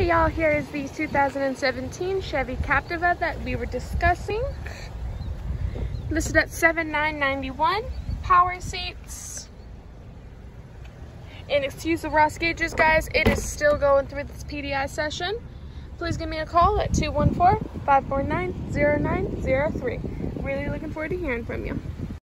y'all, here is the 2017 Chevy Captiva that we were discussing. Listed at $7,991. Power seats. And excuse the rust gauges, guys. It is still going through this PDI session. Please give me a call at 214-549-0903. Really looking forward to hearing from you.